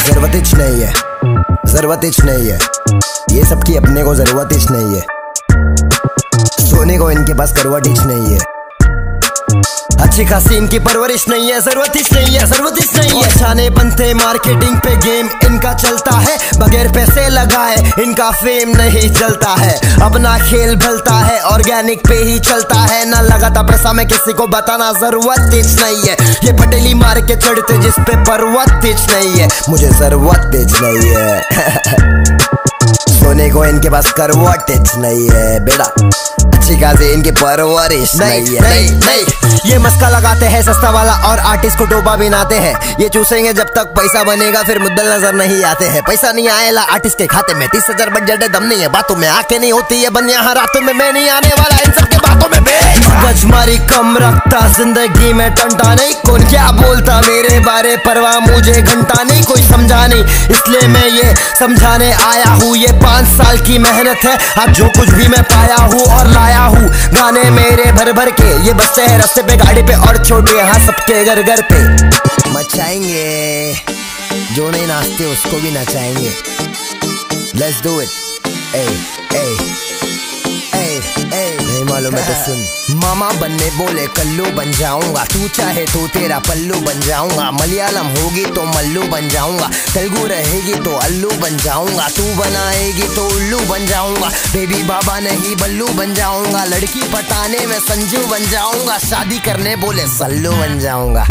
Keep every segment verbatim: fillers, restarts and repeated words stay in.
जरूरत ही नहीं है, जरूरत ही नहीं है, ये सब की अपने को जरूरत ही नहीं है। सोने को इनके पास करवट ही नहीं है, अच्छी खासी इनकी परवरिश नहीं है, जरूरत ही नहीं है, जरूरत ही नहीं है। छाने बनते मार्केटिंग पे गेम इनका चलता है, बगैर पैसे लगाए इनका फेम नहीं चलता है। अपना खेल भलता है, ऑर्गेनिक पे ही चलता है, ना लगाता पैसा में किसी को बताना जरूरत ही नहीं है। ये पटेली मार के चढ़ते जिस पे पर्वत ही नहीं है, मुझे जरूरत ही नहीं है। सोने को इनके पास करवट ही नहीं है बेटा, अच्छी खासी इनकी परवरिश नहीं है। नहीं नहीं ये मस्का लगाते हैं सस्ता वाला और आर्टिस्ट को डोबा बिनाते हैं। ये चूसेंगे जब तक पैसा बनेगा, फिर मुद्दल नजर नहीं आते हैं। पैसा नहीं आएगा आर्टिस्ट के खाते में, तीस हजार बजट है, दम नहीं है बातों में, आके नहीं होती है बन यहाँ रातों में। मैं नहीं आने वाला इन सबके बातों में, गजमारी कम रखता जिंदगी में टंटा नहीं। कौन क्या बोलता मेरे बारे परवाह मुझे घंटा नहीं, कोई समझा नहीं इसलिए मैं ये समझाने आया हूँ। ये पाँच साल की मेहनत है, आज जो कुछ भी मैं पाया हूँ और लाया हूँ, गाने मेरे भर भर के ये बच्चे हैं रास्ते पे गाड़ी पे और छोटे यहाँ सबके घर घर पे। मचाएंगे जो नहीं नाचते उसको भी नचाएंगे, लेट्स डू इट। ए ए ए ए नहीं मालूम है तो सुन। मामा बनने बोले कल्लू बन जाऊंगा, तू चाहे तो तेरा पल्लू बन जाऊंगा। मलयालम होगी तो मल्लू बन जाऊंगा, तेलुगु रहेगी तो अल्लू बन जाऊंगा। तू बनाएगी तो उल्लू बन जाऊंगा, बेबी बाबा नहीं बल्लू बन जाऊंगा। लड़की पटाने में संजू बन जाऊंगा, शादी करने बोले सल्लू बन जाऊंगा।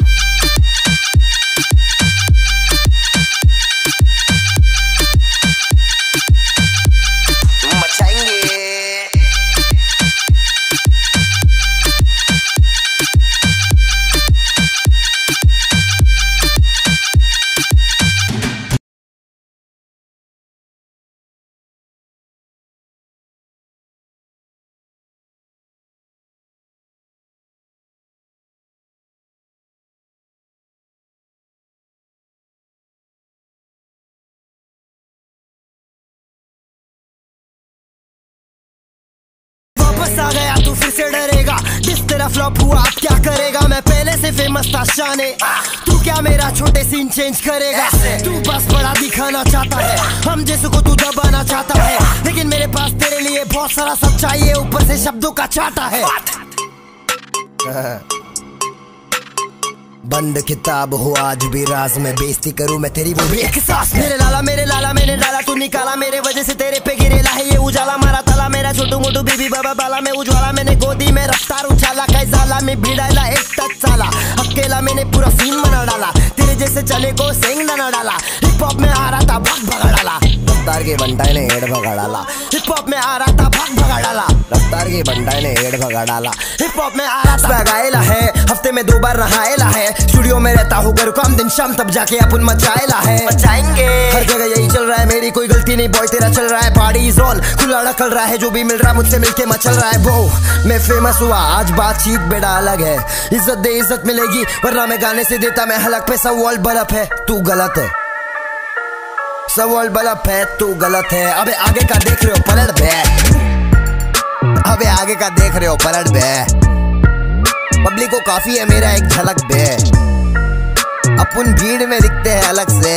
वापस आ गया तू फिर से डरेगा, जिस तेरा फ्लॉप हुआ अब क्या करेगा। मैं पहले से फेमस था शाने, तू क्या मेरा छोटे सीन चेंज करेगा। तू बस बड़ा दिखाना चाहता है, हम जैसे को तू दबाना चाहता है, लेकिन मेरे पास तेरे लिए बहुत सारा सब चाहिए, ऊपर से शब्दों का चाटा है। बंद किताब हो आज भी राज में, बेइज्जती करूं मैं तेरी वो भी एक सांस। मेरे लाला मेरे लाला मैंने डाला तू निकाला, मेरे वजह से तेरे पे गिरेला है ये उजाला। मारा ताला मेरा छोटू मोटू बीबी बाबा बाला में उज्वाला, मैंने गोदी में रफ्तार उछाला। कैसाला में भिड़ाला एक टच साला, अकेला मैंने पूरा सीन बना डाला। तेरे जैसे चले को सेंग ना डाला, हिप हॉप में आ रहा था भाग भगा डाला। रफ्तार के बंटाई ने हेड भगा डाला, हिप हॉप में आ रहा था भाग भगा डाला। रफ्तार के बंटाई ने हेड भगा डाला, हिप हॉप में आ रहा था गायला है। हफ्ते में दो बार नहाएला है, स्टूडियो में रहता हूँ घर काम दिन शाम, तब जाके अपन मचाएला है। मचाएंगे हर जगह यही चल रहा है, मेरी कोई गलती नहीं बॉय तेरा चल रहा है। पार्टी जोन खुला ढकल रहा है, जो भी मिल रहा है मुझसे मिलके मचल रहा है। वो मैं फेमस हुआ आज बातचीत बेटा अलग है, इज्जत दे इज्जत मिलेगी, वरना मैं गाने से देता मैं हलक पे। सवाल बल्ब है तू गलत है, सवाल बल्ब है तू गलत है। अबे आगे का देख रहे हो पलट बे, अबे आगे का देख रहे हो पलट बे। पब्लिक को काफी है मेरा एक झलक बे, अपन भीड़ में दिखते हैं अलग से।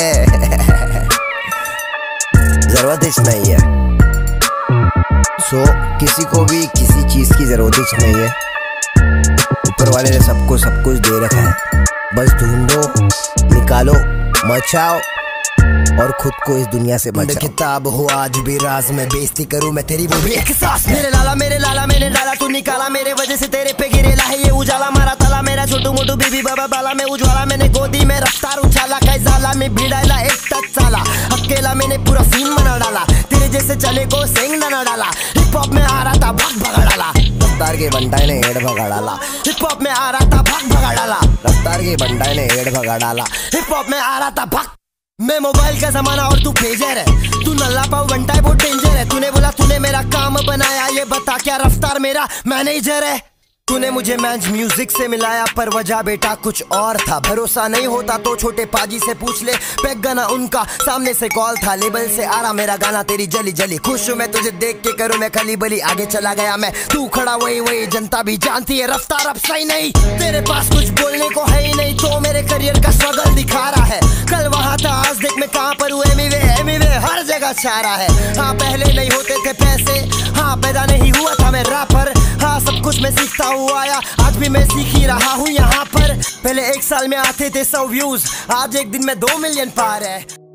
जरूरत ही नहीं है, सो किसी को भी किसी चीज की जरूरत ही नहीं है। ऊपर वाले ने सबको सब कुछ दे रखा है, बस ढूंढो निकालो मचाओ और खुद को इस दुनिया से बचाओ। किताब हो आज भी राज में, बेइज्जती करूं मैं तेरी वो भी एक सांस। मेरे लाला मेरे लाला मैंने डाला तू निकाला, मेरे वजह से तेरे पे गिरेला है ये उजाला। मारा ताला मेरा छोटू मोटू बीबी बाबा बाला में उज्वाला, मैंने गोदी में रफ्तार उछाला। कैसाला में भिड़ाला एक टच साला, अकेला मैंने पूरा सीन बना डाला। तेरे जैसे चले को सेंग ना डाला, हिप हॉप में आ रहा था भाग भगा डाला। रफ्तार के बंटाई ने हेड भगा डाला, हिप हॉप में आ रहा था भाग भगा डाला। रफ्तार के बंटाई ने हेड भगा डाला, हिप हॉप में आ रहा था भाग। मैं मोबाइल का जमाना और तू पेजर है, तू नल्ला पाव घंटा है बहुत डेंजर है। तूने बोला तूने मेरा काम बनाया, ये बता क्या रफ्तार मेरा मैनेजर है। तूने मुझे मैच म्यूजिक से मिलाया पर वजह बेटा कुछ और था। भरोसा नहीं होता तो छोटे पाजी से पूछ ले, पैक गाना उनका सामने से कॉल था। लेबल से आ रहा मेरा गाना तेरी जली जली, खुश हूँ मैं तुझे देख के करूँ मैं खली बली। आगे चला गया मैं, तू खड़ा वही वही, जनता भी जानती है रफ्तार अब सही नहीं। तेरे पास कुछ बोलने को है ही नहीं तो मेरे करियर का स्ट्रगल दिखा रहा है। कल वहाँ था आज देख मैं कहाँ पर हूँ, एमीवे एमीवे हर जगह छा रहा है। हाँ पहले नहीं होते थे पैसे, हाँ पैदा नहीं हुआ था मैं रैपर, हाँ सब कुछ मैं सीखता हुआ आया, आज भी मैं सीख ही रहा हूँ यहाँ पर। पहले एक साल में आते थे सौ व्यूज, आज एक दिन में दो मिलियन पार है।